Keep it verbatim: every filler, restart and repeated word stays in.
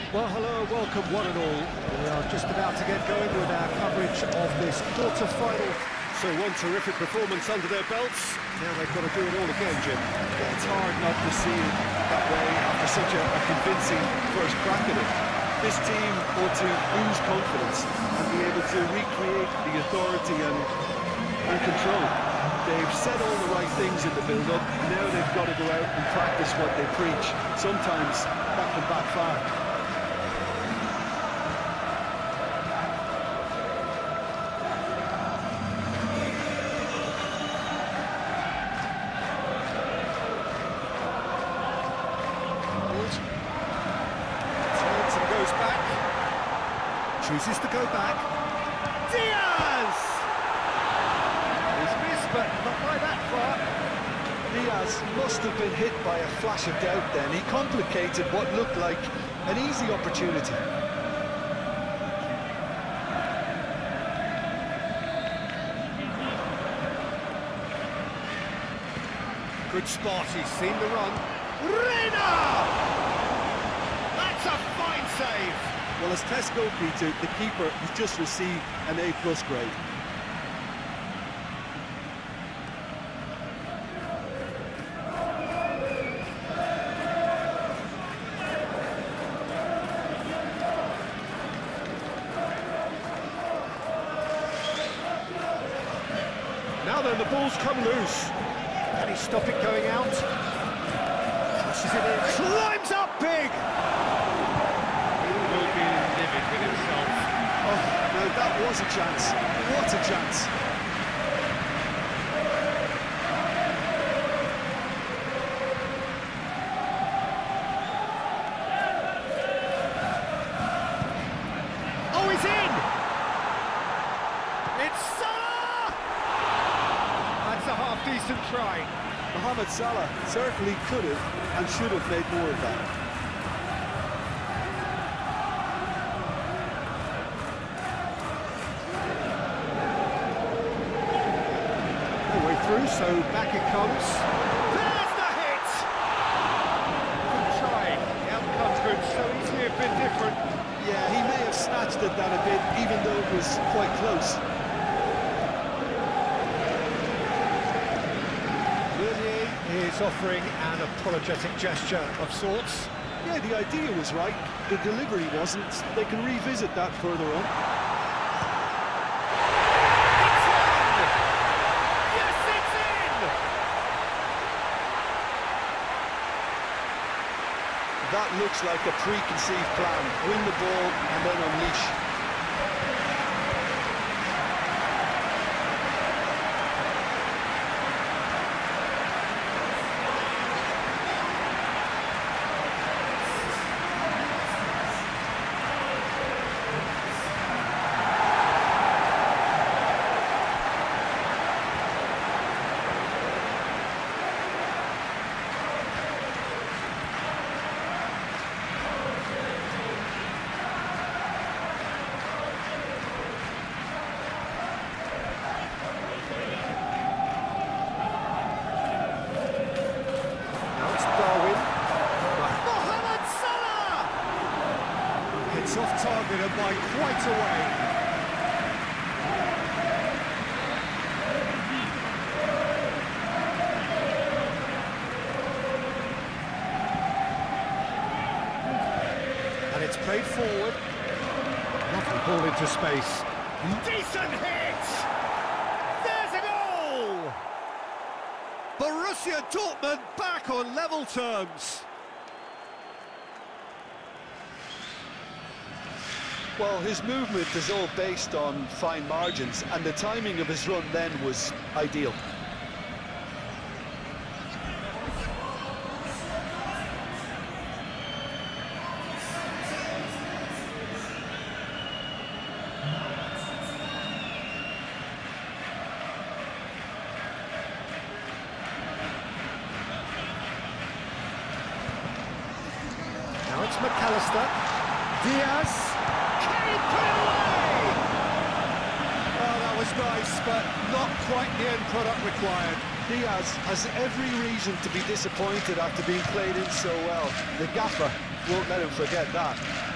Well, hello, welcome one and all. We are just about to get going with our coverage of this quarter-final. So one terrific performance under their belts. Now they've got to do it all again, Jim. Yeah, it's hard not to see it that way after such a, a convincing first crack at it. This team ought to lose confidence and be able to recreate the authority and, and control. They've said all the right things in the build-up. Now they've got to go out and practice what they preach. Sometimes that can backfire. Chooses to go back. Diaz! He's missed, but not by that far. Diaz must have been hit by a flash of doubt then. He complicated what looked like an easy opportunity. Good spot, he's seen the run. Reina! That's a fine save! Well, as test goalkeeper, the keeper has just received an A plus grade. Now then, the ball's come loose. Can he stop it going out? Pushes it in. Climbs up big! With himself. Oh, no, that was a chance. What a chance. Oh, he's in! It's Salah! That's a half-decent try. Mohamed Salah certainly could have and should have made more of that. Through, so back it comes. There's the hit! Good try. The outcomes could so easily have been different. Yeah, he may have snatched at that a bit, even though it was quite close. Meunier is offering an apologetic gesture of sorts. Yeah, the idea was right. The delivery wasn't. They can revisit that further on. That looks like a preconceived plan. Win the ball and then unleash. Off target and by quite a way. And it's played forward. Lovely ball into space. Decent hit! There's a goal! Borussia Dortmund back on level terms. Well, his movement is all based on fine margins, and the timing of his run then was ideal. Now it's McAllister. Diaz. Put it away! Oh, that was nice, but not quite the end product required. Diaz has every reason to be disappointed after being played in so well. The gaffer won't let him forget that.